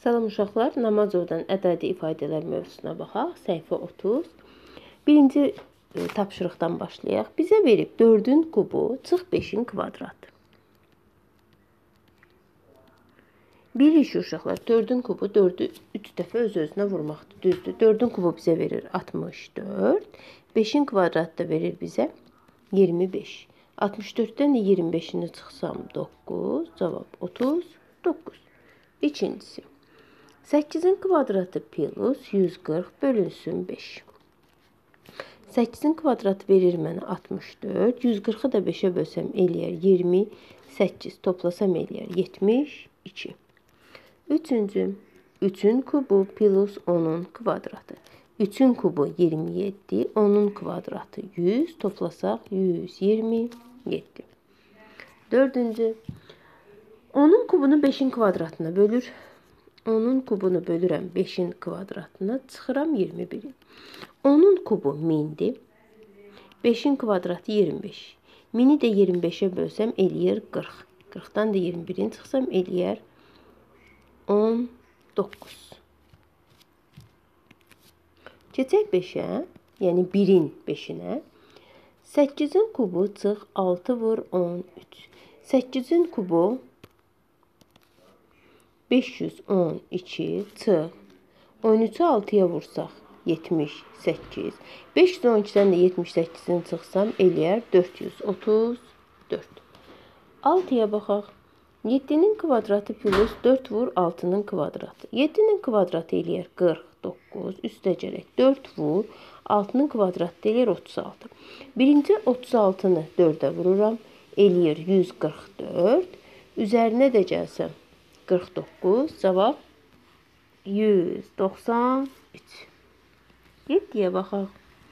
Salam uşaqlar, Namazovdan ədədi ifadələr mövzusuna baxaq. Səhifə 30. Birinci tapşırıqdan başlayaq. Bizə verib 4-ün kubu çıx 5-in kvadratı. Bilirik uşaqlar, 4-ün kubu 4-ü 3 dəfə öz-özünə vurmaqdır. Düzdür. 4-ün kubu bizə verir 64. 5-in kvadratı da verir bizə 25. 64-dən də 25-ini çıxsam 9. Cavab 39. İkincisi. 8-in kvadratı plus 140 bölünsün 5. 8-in kvadratı verir mənə 64. 140-ı da 5-ə bölsəm eləyər 28. Toplasam eləyər 72. Üçüncü. 3-ün kubu plus 10-un kvadratı. 3-ün kubu 27. 10-un kvadratı 100. Toplasaq 127. Dördüncü. 10-un kubunu 5-in kvadratına bölür. 10-un kubunu bölürəm 5-in kvadratına, çıxıram 21-i. 10-un kubu 1000-dir. 5-in kvadratı 25. 1000-i də 25-ə bölsəm eləyər 40. 40-dan da 21-in çıxsam eləyər 19. Keçək 5-ə, yəni 1-in 5-inə. 8-in kubu çıx 6 vur 13. 8-in kubu 512 çıx 13-ü 6-ya vursaq 78. 512-dən də 78-in çıxsam eləyər 434. 6-ya baxaq. 7-nin kvadratı plus 4 vur 6-nın kvadratı. 7-nin kvadratı eləyər 49. Üstə gələk 4 vur 6-nın kvadratı eləyər 36. Birinci 36-nı 4-ə vururam. Eləyər 144. Üzərinə də gəlsəm 49. Cavab 193. 7-yə baxaq.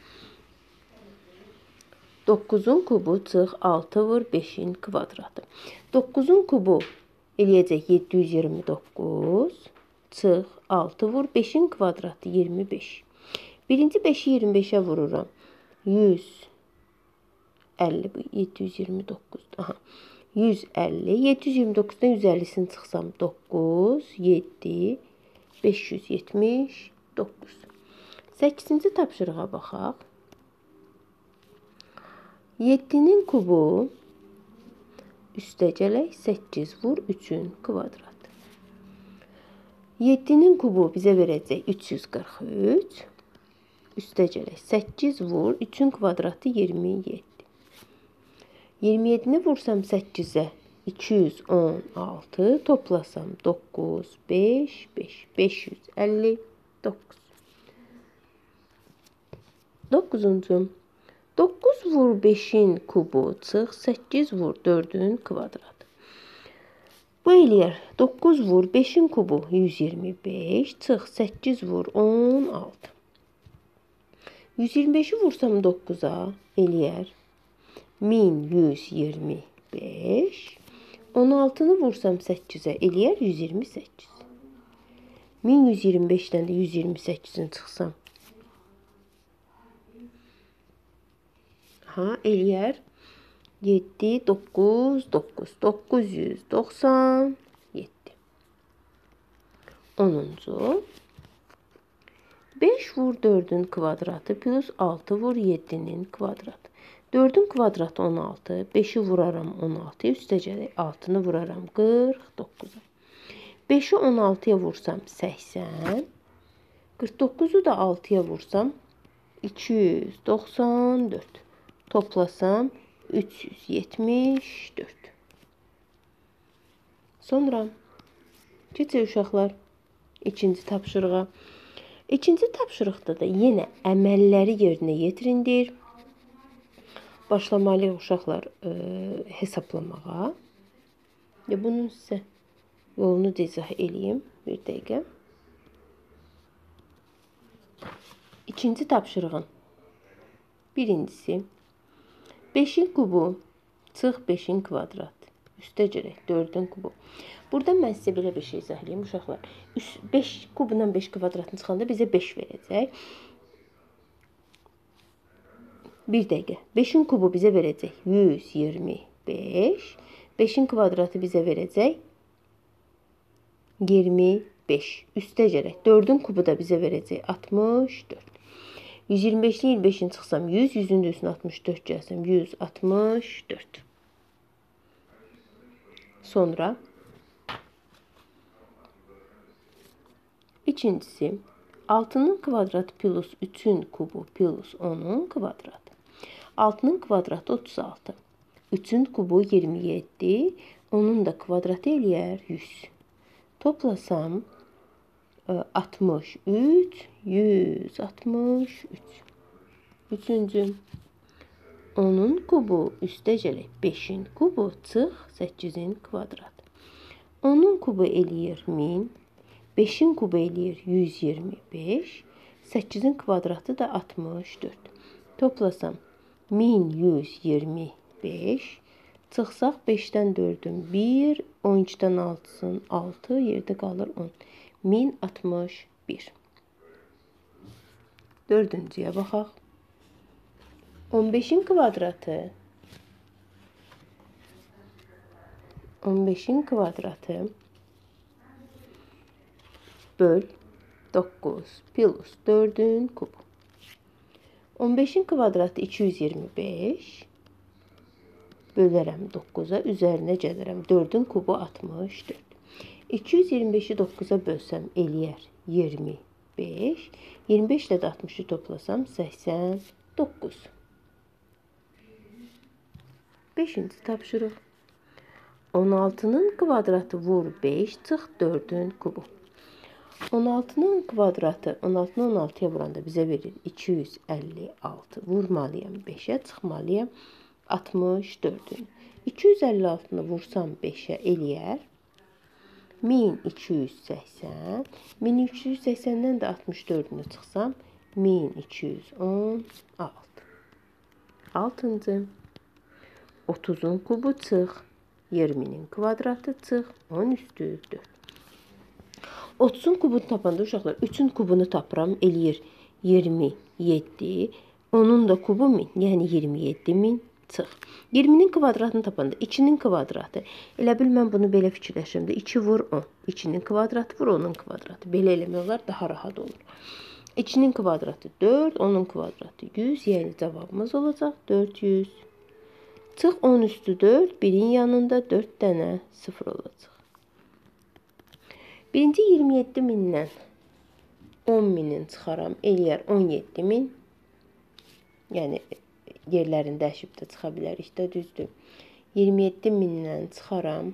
9-un kubu çıx 6 vur 5-in kvadratı. 9-un kubu eləyəcək 729. Çıx 6 vur 5-in kvadratı 25. Birinci 5-i 25-ə vururam. 150 bu 729. Aha. 150. 729-dan 150-sini çıxsam 9, 7, 579. 8-ci tapşırığa baxaq. 7-nin kubu üstə gələk 8 vur 3-ün kvadratı. 7-nin kubu bizə verəcək 343. Üstə gələk 8 vur 3-ün kvadratı 27. 27-ni vursam 8-ə 216. Toplasam 9, 5, 5, 559. 9-cu. 9 vur 5-in kubu çıx 8 vur 4-ün kvadratı. Bu eləyər 9 vur 5-in kubu 125 çıx 8 vur 16. 125-i vursam 9-a eləyər 1125. 16-nı vursam 8-ə eləyər 128. 1125-dən də 128-in çıxsam eləyər 7, 9, 9, 997. 10-cu. 5 vur 4-ün kvadratı plus 6 vur 7-nin kvadratı. 4-ün kvadratı 16. 5-i vuraram 16-ya. Üstə gələk 6-nı vuraram 49-a. 5-i 16-ya vursam 80. 49-u da 6-ya vursam 294. Toplasam 374. Sonra keçək uşaqlar ikinci tapşırığa. İkinci tapşırıqda da yenə əməlləri yerinə yetirindir. Başlamalıyıq uşaqlar hesablamağa. Bunun sizə yolunu da izah eləyim. Bir dəqiqə. İkinci tapşırığın birincisi 5-in kubu çıx 5-in kvadratı. Üstə gələk 4-ün kubu. Burada mən sizə belə bir şey izah eləyim uşaqlar. 5 kubundan 5 kvadratını çıxanda bizə 5 verəcək. Bir dəqiqə. 5-in kubu bizə verəcək 125. 5-in kvadratı bizə verəcək 25. 5. Üstə gələk. 4-ün kubu da bizə verəcək 64. 125-ni 25-in çıxsam 100, 100-ün də üstünə 64 gəlsəm 164. Sonra ikincisi 6-nın kvadratı plus 3-ün kubu plus 10-un kvadratı. 6-nın kvadratı 36. 3-ün kubu 27. Onun da kvadratı eləyər 100. Toplasam 63, 163. Üçüncü. 10-un kubu üstə gələk. 5-in kubu çıx 8-in kvadratı. 10-un kubu eləyir 1000. 5-in kubu eləyir 125. 8-in kvadratı da 64. Toplasam 1125. Çıxsaq 5-dən 4-ün 1, 12-dən 6-sın 6, yerdə qalır 10. 1061. Dördüncüyə baxaq. 15-in kvadratı 15-in kvadratı böl 9 plus 4-ün kubu. 15-in kvadratı 225 bölərəm 9-a, üzərinə gəlirəm 4-ün kubu 64. 225-i 9-a bölsəm eləyər 25. 25 ilə də 60-ı toplasam 89. 5-ci tapşırıq. 16-nın kvadratı vur 5 çıx 4-ün kubu. 16-nın kvadratı 16-nı 16-ya vuranda bizə verir 256. Vurmalıyam 5-ə, çıxmalıyam 64-ün. 256-nı vursam 5-ə eləyər 1280. 1280-dən də 64-ünü çıxsam 1216. 6-cı. 30-un kubu çıx 20-nin kvadratı çıx 10 üstü 4. 30-un kubunu tapanda uşaqlar 3-ün kubunu tapıram eləyir 27. Onun da kubu 1000, yəni 27.000 çıx. 20-nin kvadratını tapanda 2-nin kvadratı. Elə bil mən bunu belə fikirləşirəm də 2 vur 10. 2-nin kvadratı vur 10-un kvadratı. Belə eləmək olar, daha rahat olur. 2-nin kvadratı 4, 10-un kvadratı 100, yəni cavabımız olacaq 400. Çıx 10 üstü 4, 1-in yanında 4 dənə 0 olacaq. Birinci 27.000-dən 10.000-in çıxaram, eləyər 17.000. Yəni yerlərini dəyişib də çıxa bilərik də, düzdür. 27.000-dən çıxaram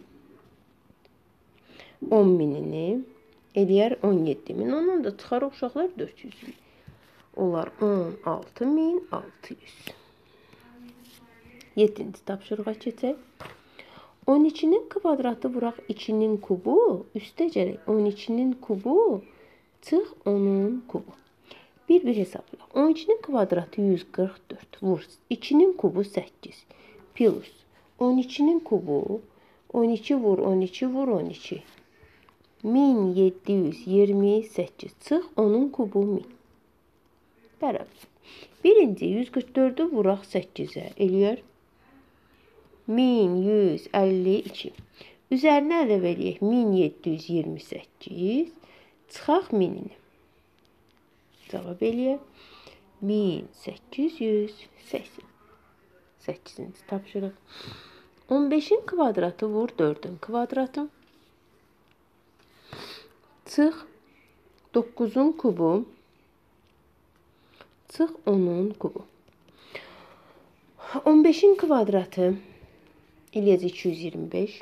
10.000-ini, eləyər 17.000. Ondan da çıxarıq uşaqlar 400. Olar 16.600. 7-ci tapşırığa keçək. 12-nin kvadratı vuraq 2-nin kubu, üstə gələk 12-nin kubu, çıx 10-un kubu. Bir hesablayaq. 12-nin kvadratı 144 vur 2-nin kubu 8 plus 12-nin kubu 12 vur 12 vur 12. 1728 çıx 10-un kubu 1000. Bərabər. Birinci 144-ü vuraq 8-ə eləyər 1152. Üzərinə ədəb eləyək 1728. Çıxaq 1000-ini. Cavab eləyək 1880. 8-ci tapşırıq. 15-in kvadratı vur 4-ün kvadratı. Çıx 9-un kubu. Çıx 10-un kubu. 15-in kvadratı eləyəcək 225.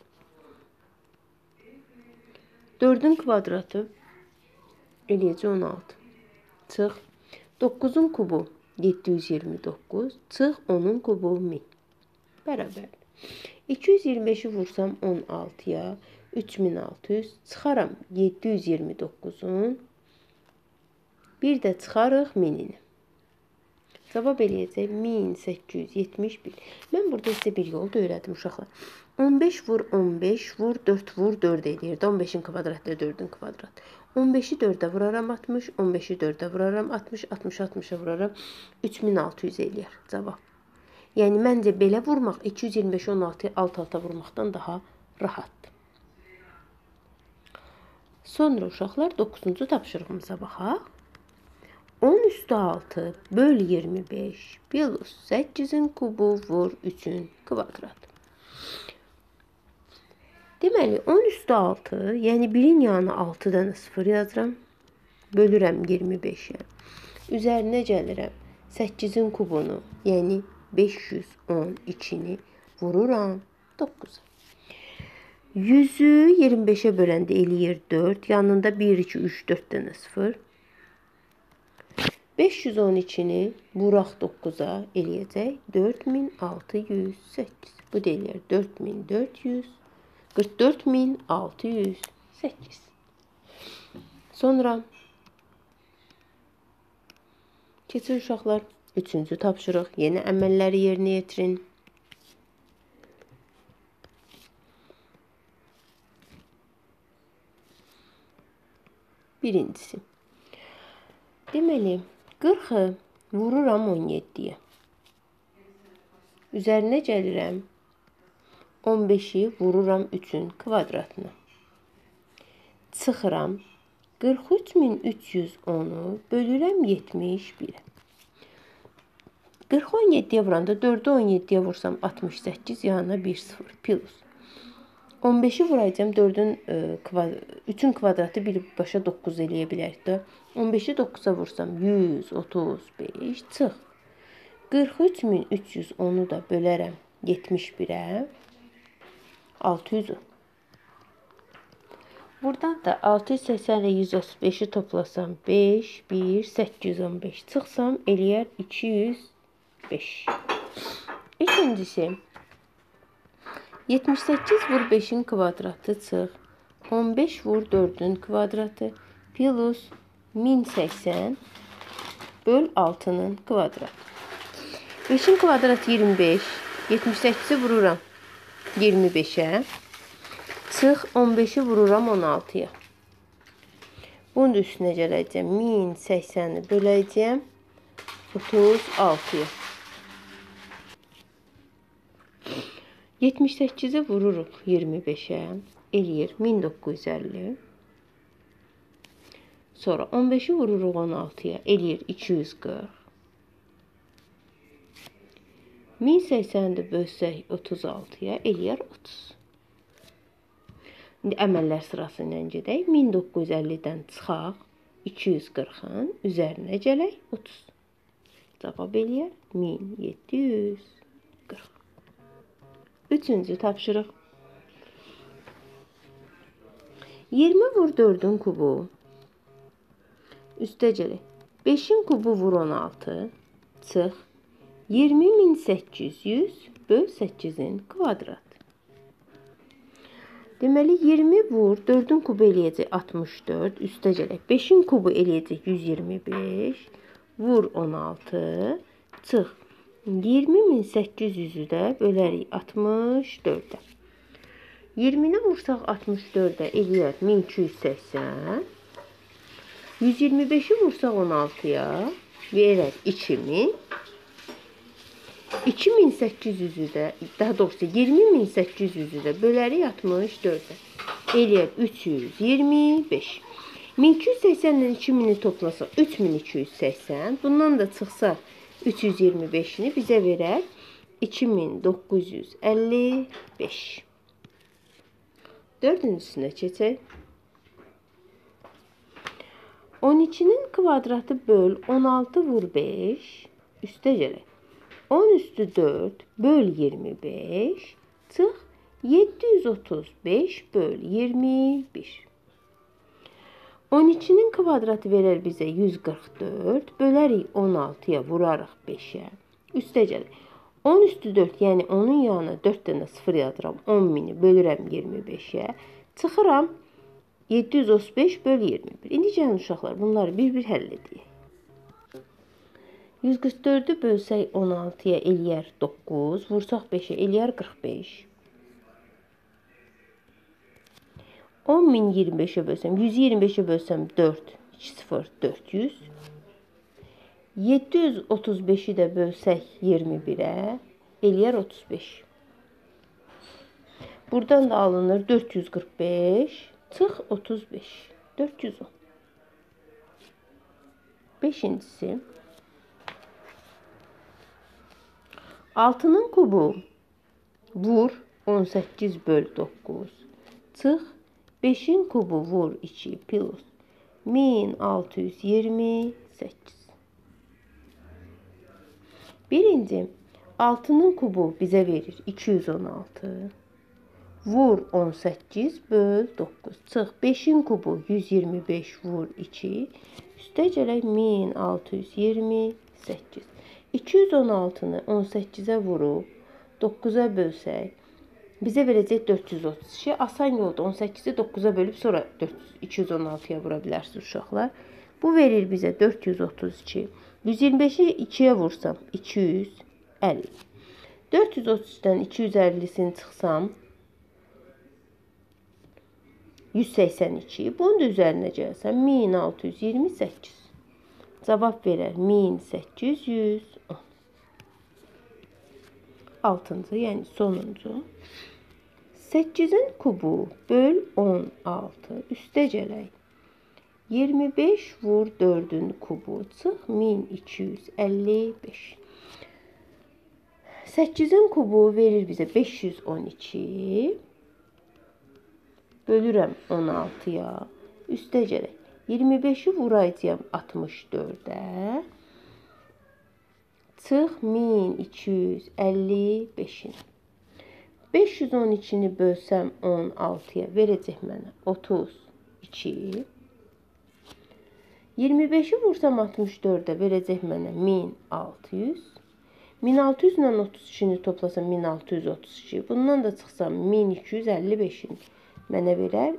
4-ün kvadratı eləyəcək 16. Çıx 9-un kubu 729. Çıx 10-un kubu 1000. Bərabər. 225-i vursam 16-ya 3600. Çıxaram 729-un. Bir də çıxarıq 1000-ini. Cavab eləyəcək 1871. Mən burada sizə bir yol da öyrədim uşaqlar. 15 vur 15 vur 4 vur 4 eləyir. 15-in kvadratı 4-ün kvadratı. 15-i 4-ə vuraram 60, 15-i 4-ə vuraram 60, 60-ı 60-a vuraram 3600 eləyir cavab. Yəni məncə belə vurmaq 225 16-yı alt-alta vurmaqdan daha rahatdır. Sonra uşaqlar 9-cu tapşırığımıza baxaq. 10 üstü 6 böl 25 plus 8-in kubu vur 3-ün kvadratı. Deməli 10 üstü 6, yəni 1-in yanına 6 dənə 0 yazıram. Bölürəm 25-ə. Üzərinə gəlirəm 8-in kubunu, yəni 512-ni vururam 9-a. 100-ü 25-ə böləndə eləyir 4. Yanında 1, 2, 3, 4 dənə 0. 512-ni vuraq 9-a eləyəcək 4608. Bu da eləyir 44608. Sonra keçin uşaqlar 3-cü tapşırıq. Yeni əməlləri yerinə yetirin. Birincisi. Deməli 40-ı vururam 17-yə. Üzərinə gəlirəm 15-i vururam 3-ün kvadratına. Çıxıram 43310-u bölürəm 71-ə. 40-ı 17-yə vuranda 4-ü 17-yə vursam 68 yanına 1 0 plus. 15-i vuracağım 3-ün kvadratı birbaşa 9 eləyə bilərik də. 15-i 9-a vursam 135 çıx. 43310-u da bölərəm 71-ə 610. Buradan da 680 ilə 135-i toplasam 5, 1, 815 çıxsam eləyər 205. İkincisi 78 vur 5-in kvadratı çıx. 15 vur 4-ün kvadratı plus 1080 böl 6-nın kvadratı. 5-in kvadratı 25. 78-i vururam 25-ə. Çıx 15-i vururam 16-ya. Bunun da üstünə gələcəm. 1080-i böləcəm 36-ya. 78-i vururuq 25-ə. Eləyir 1950. Sonra 15-i vururuq 16-ya. Eləyir 240. 1080-i bölsək 36-ya. Eləyir 30. İndi əməllər sırası ilə gedək. 1950-dən çıxaq 240-ın üzərinə gələk 30. Cavab eləyir 1740. 3-cü tapşırıq. 20 vur 4-ün kubu. Üstə gələk. 5-in kubu vur 16. Çıx. 20800 böl 8-in kvadratı. Deməli 20 vur 4-ün kubu eləyəcək 64. Üstə gələk. 5-in kubu eləyəcək 125. Vur 16. Çıx. 20800-ü də bölərik 64-ə. 20-ni vursaq 64-ə eləyər 1280. 125-i vursaq 16-ya verər 2000. 2800-ü də, daha doğrusu 20800-ü də bölərik 64-ə. Eləyər 325. 1280-dən 2000-i toplasaq 3280. Bundan da çıxsa 325-ini bizə verər 2955. Dördüncüsünə keçək. 12-nin kvadratı böl 16 vur 5. Üstə gələk. 10 üstü 4 böl 25. Çıx 735 böl 21. 12-nin kvadratı verər bizə 144. Bölərik 16-ya vurarıq 5-ə. Üstə gələk. 10 üstü 4, yəni onun yanına 4 dənə 0 yazıram. 10.000-i bölürəm 25-ə. Çıxıram 735 böl 21. İndi gəlin uşaqlar, bunları bir-bir həll edək. 144-ü bölsək 16-ya eləyər 9. Vursaq 5-ə eləyər 45. 10.000 25-ə bölsəm, 125-ə bölsəm 4, 2, 0, 400. 735-i də bölsək 21-ə eləyər 35. Buradan da alınır 445, çıx 35. 410. Beşincisi. 6'nın kubu vur 18 böl 9. Çıx 5'in kubu vur 2 plus 1628. Birinci 6'nın kubu bizə verir 216. Vur 18 böl 9. Çıx 5'in kubu 125 vur 2. Üstə gələk 1628. 216-nı 18-ə vurub 9-a bölsək bizə verəcək 432. Asan yolda 18-i 9-a bölüb sonra 216-ya vura bilərsiniz uşaqlar. Bu verir bizə 432. 125-i 2-yə vursam 250. 433-dən 250-sini çıxsam 182. Bunun da üzərinə gəlsəm 1628. Cavab verər 1810. 6-cı, yəni sonuncu. 8-in kubu böl 16. Üstə gələk. 25 vur 4'ün kubu çıx 1255. 8'in kubu verir bizə 512. Bölürəm 16'ya. Üstə gələk. 25'i vuracağım 64'ə. Çıx 1255'in. 512'ni bölsəm 16'ya verəcək mənə 32. 25'i vursam 64'ə verəcək mənə 1600. 1600 ilə 32'ni toplasam 1632. Bundan da çıxsam 1255'in mənə verər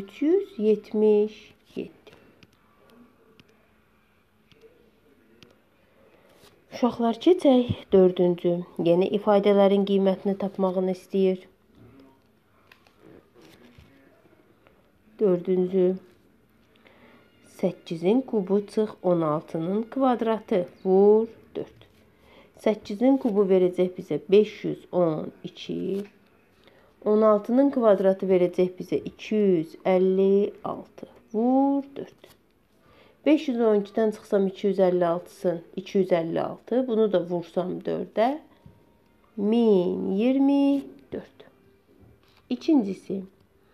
377. Uşaqlar keçək 4-cü. Yenə ifadələrin qiymətini tapmağını istəyir. 4-cü. 8'in kubu çıx 16'nın kvadratı vur 4. 8'in kubu verəcək bizə 512. 16'nın kvadratı verəcək bizə 256. Vur 4. 512'den çıxsam 256. Bunu da vursam 4'ə 1024. İkincisi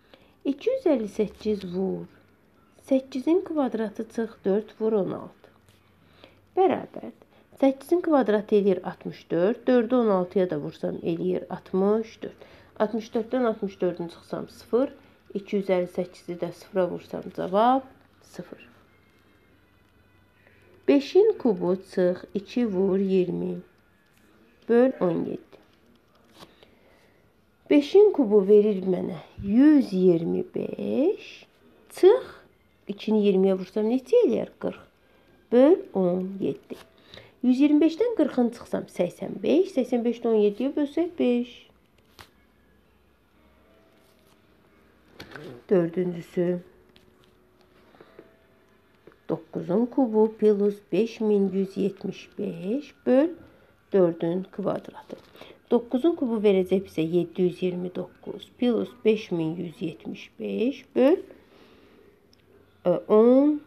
258 vur 8'in kvadratı çıx 4 vur 16. Bərabər 8'in kvadratı eləyir 64. 4'ü 16'ya da vursam eləyir 64. 64'dən 64'ünü çıxsam 0. 258'i də 0'a vursam cavab 0. 5'in kubu çıx 2 vur 20 böl 17. 5'in kubu verir mənə 125. Çıx 2'ni 20'ye vursam neçə eləyər? 40 böl 17. 125'dən 40'ını çıxsam 85. 85'də 17'ye bölsək 5. Dördüncüsü 9'un kubu plus 5175 böl 4'ün kvadratı. 9'un kubu verəcək bizə 729 plus 5175 böl 16.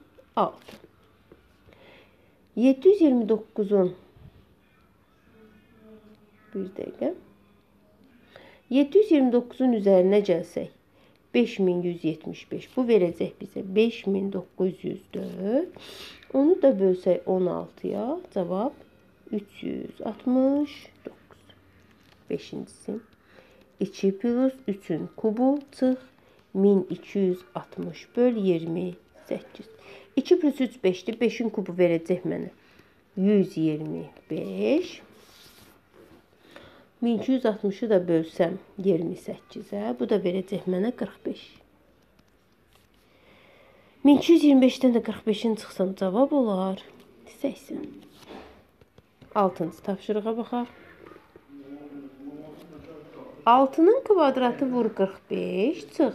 729'un bir dəqiqə. 729'un üzərinə gəlsək 5175. Bu verəcək bizə 5904. Onu da bölsək 16'ya. Cavab 369. 5-incisi. 2 plus 3'ün kubu çıx 1260 böl 28. 2 plus 3 5'dir. 5'in kubu verəcək mənə 125. 1260'ı da bölsəm 28'ə. Bu da verəcək mənə 45. 1225'dən də 45'in çıxsam cavab olar 80. 6-cı tapşırığa baxaq. 6'nın kvadratı vur 45 çıx.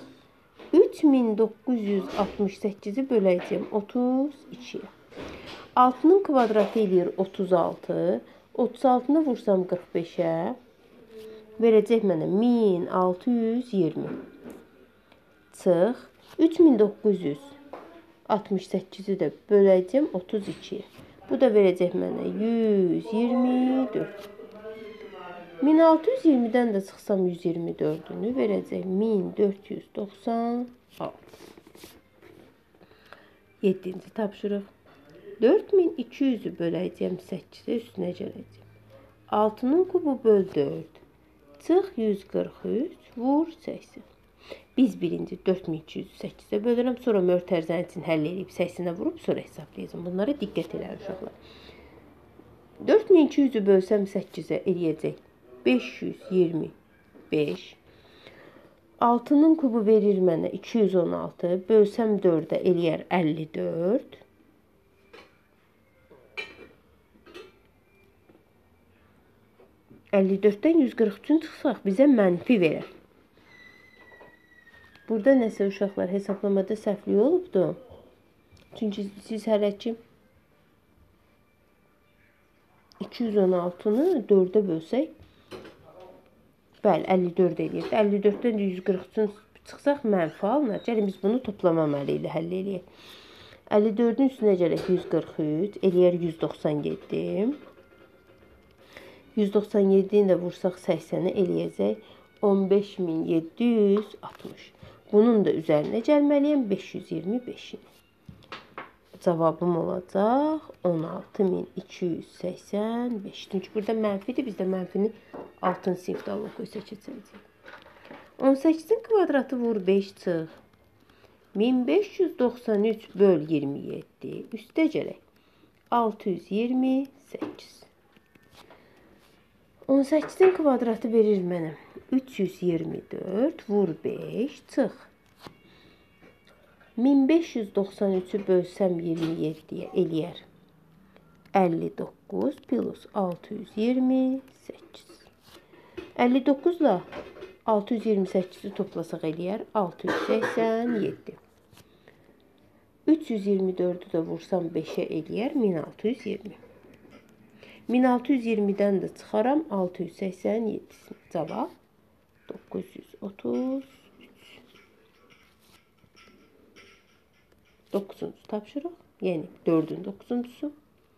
3968'i böləcəyim 32'yə. 6'nın kvadratı eləyir 36. 36'nı vursam 45'ə. Verəcək mənə 1620. Çıx. 3900 68-i də böləcəm 32-yə. Bu da verəcək mənə 124. 1620-dən də çıxsam 124-ünü verəcək 1496. 7-ci tapşırıq. 4200-ü böləcəm 8-ə, üstünə gələcəm. 6-nın kubu böl 4. Çıx 143, vur 80. Biz birinci 4208-ə bölürəm, sonra mötərizəni üçün həll edib 80-ə vurub, sonra hesablayacağım. Bunlara diqqət edin uşaqlar. 4200-ü bölsəm 8-ə eləyəcək 525. 6-nın kubu verir mənə 216, bölsəm 4-ə eləyər 54. 54-dən 143-ün çıxsaq bizə mənfi verər. Burada nəsə uşaqlar hesablamada səhvlik olubdur. Çünki siz hələ ki 216-nı 4-ə bölsək, bəli 54 eləyir. 54-dən 143-ün çıxsaq mənfi alınır. Gəlin biz bunu toplama əməli ilə həll eləyək. 54-ün üstünə gələk 143, eləyər 197. 197-ni də vursaq 80-i eləyəcək 15760. Bunun da üzərinə gəlməliyəm 525-ini. Cavabım olacaq 16285. Çünki burada mənfidir, biz də mənfini 6-cı sinifdə Allah qoysa keçəcəyik. 18-in kvadratı vur 5 çıx. 1593 böl 27 üstə gələk 628. 18-in kvadratı verir mənə 324 vur 5 çıx. 1593-ü bölsəm 27-yə eləyər 59 plus 628. 59 ilə 628-i toplasaq eləyər 687. 324-ü də vursam 5-ə eləyər 1620. 1620-dən də çıxaram 687-sini. Cavab 933. 9-cu tapşırıq, yəni 4-ün 9-cusu.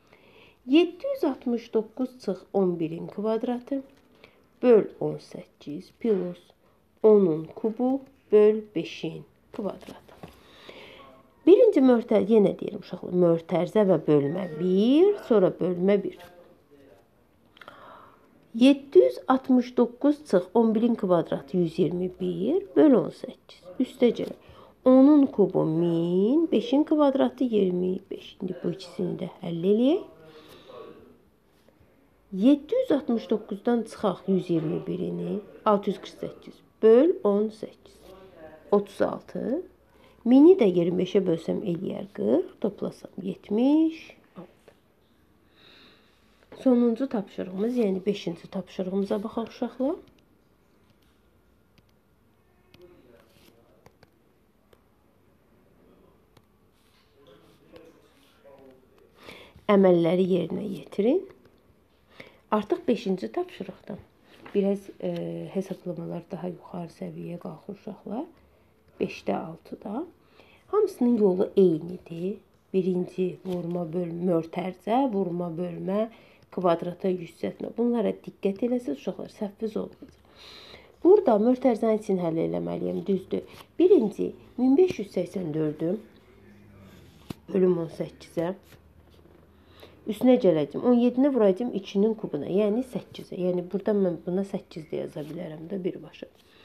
769 çıx 11-in kvadratı böl 18 plus 10-un kubu böl 5-in kvadratı. Birinci mötərizə, yenə deyirəm uşaqlar, mötərizə və bölmə 1, sonra bölmə 1. 769 çıx 11-in kvadratı 121 böl 18. Üstə gələk. 10-un kubu 1000, 5-in kvadratı 25. İndi bu ikisini də həll eləyək. 769-dan çıxaq 121-ini 648 böl 18. 36. 1000-i də 25-ə bölsəm eləyər 40, toplasam 76. Sonuncu tapşırığımız, yəni 5-ci tapşırığımıza baxaq uşaqlar. Əməlləri yerinə yetirin. Artıq 5-ci tapşırıqdan biraz hesablamalar daha yuxarı səviyyəyə qalxır uşaqlar. 5-də 6-da. Hamısının yolu eynidir. Birinci vurma, bölmə, mötərizə, vurma, bölmə, kvadrata yüksəltmə. Bunlara diqqət eləsiniz uşaqlar, səhviniz olmayacaq. Burada mötərizəni üçün həll eləməliyəm, düzdür. Birinci 1584-ü bölüm 18-ə. Üstünə gələcəm. 17-ni vuracam 2-nin kubuna, yəni 8-ə. Yəni burada mən buna 8 də yaza bilərəm də birbaşa.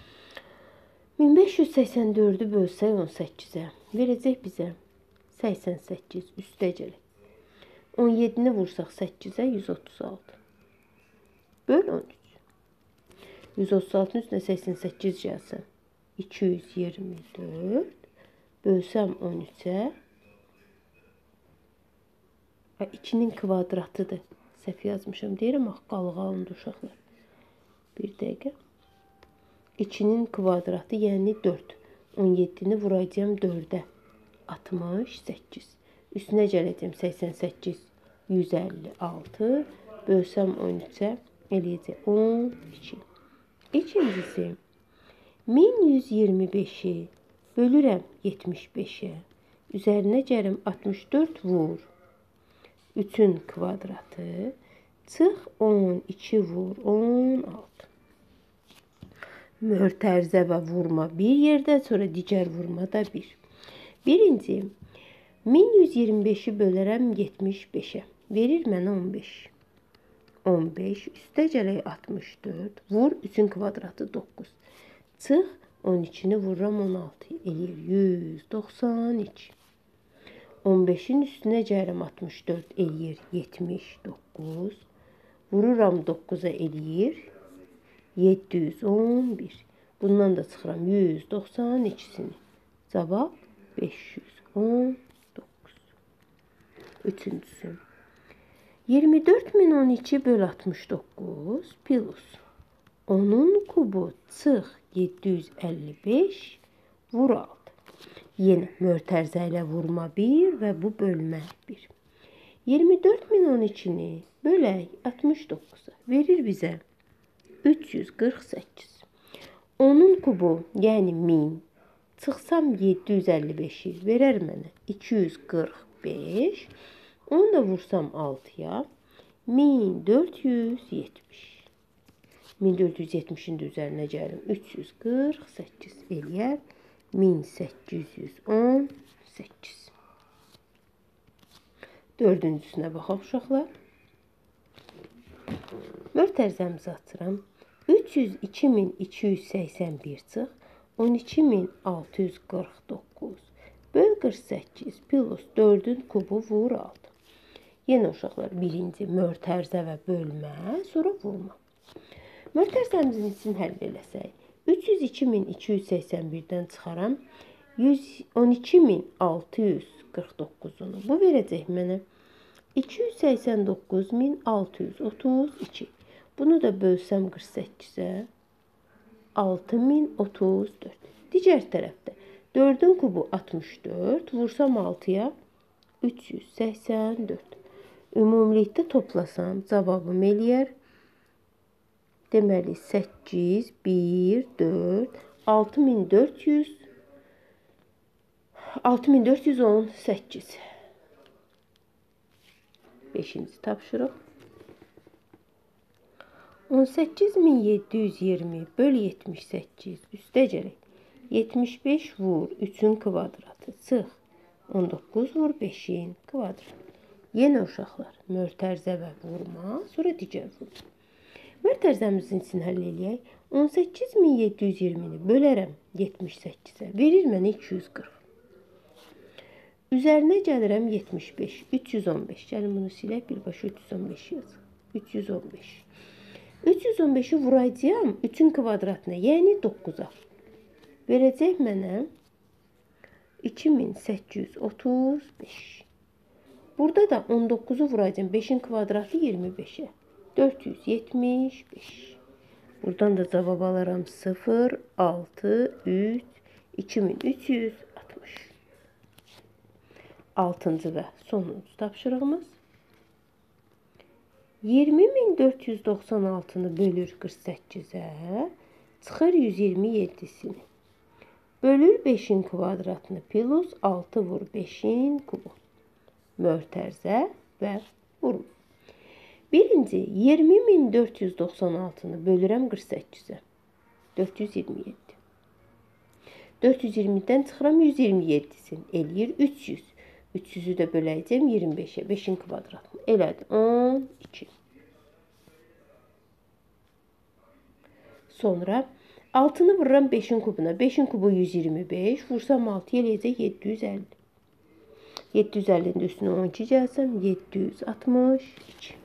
1584-ü bölsək 18-ə. Verəcək bizə 88 üstə gələk. 17-ni vursaq 8-ə 136. Böl 13. 136-nın üstünə 88 gəlsən 224. Bölsəm 13-ə. 2-nin kvadratıdır. Səhv yazmışam. Deyirəm, qalıq alındı uşaqlar. Bir dəqiqə. 2-nin kvadratı, yəni 4. 17-ni vuracam 4-ə. 68. Üstünə gələcəm 88. 156. Bölsəm 13-ə eləyəcək 12. İkincisi 1125-i bölürəm 75-ə. Üzərinə gəlim 64 vur. 3-ün kvadratı. Çıx 12 vur 16. Mötərizə və vurma bir yerdə, sonra digər vurma da bir. Birinci, 1125-i bölərəm 75-ə. Verir mənə 15. 15 üstə gələk 64. Vur 3-ün kvadratı 9. Çıx 12-ni vururam 16. Eləyir 192. 15-in üstünə gəlirəm 64. Eləyir 79. Vururam 9-a eləyir 711. Bundan da çıxıram 192-sini. Cavab 519. Üçüncüsü. 24012 böl 69 plus. Onun kubu çıx 755 vur 6. Yenə mötərizə ilə vurma 1 və bu bölmə 1. 24012-ni bölək 69-a. Verir bizə 348. Onun kubu, yəni 1000. Çıxsam 755-i verər mənə 245. Onu da vursam 6-ya 1470. 1470-in də üzərinə gəlim 348 eləyər 1818. Dördüncüsünə baxaq uşaqlar. Mötərizəmizi açıram. 302.281 çıx 12649 böl 48 plus 4-ün kubu vur 6. Yenə uşaqlar birinci mötərizə və bölmə, sonra vurma. Mötərizəmizin içini həll eləsək. 302.281-dən çıxaram 12649-unu. Bu verəcək mənə 289.632. Bunu da bölsəm 48-ə 6034. Digər tərəfdə 4-ün kubu 64, vursam 6-ya 384. Ümumilikdə toplasam cavabım eləyər. Deməli 8, 1, 4, 6418. 5-ci tapşırıq. 18720 böl 78 üstə gələk. 75 vur 3-ün kvadratı çıx. 19 vur 5-in kvadratı. Yenə uşaqlar mötərizə və vurma, sonra digər vurma. Mötərizəmizin içini həll eləyək. 18720-ni bölərəm 78-ə. Verir mənə 240. Üzərinə gəlirəm 75, 315. Gəlin bunu silək, birbaşa 315 yazıq. 315. 315-i vuracağım 3-ün kvadratına, yəni 9-a. Verəcək mənə 2835. Burada da 19-u vuracağım 5-in kvadratı 25-ə. 475. Buradan da cavab alaram 0, 6, 3, 2360. 6-cı və sonuncu tapşırığımız. 20496-nı bölür 48-ə, çıxır 127-sini. Bölür 5-in kvadratını plus 6 vur 5-in kubu. Mötərizə və vurma. Birinci, 20496-nı bölürəm 48-ə. 427. 420-dən çıxıram 127-sin. Eləyir 300. 300-ü də böləcəm 25-ə. 5-in kvadratını. Elədi 12. Sonra 6-nı vururam 5-in kubuna. 5-in kubu 125. Vursam 6 eləyəcək 750. 750-nin üstünə 12 gəlsəm 762.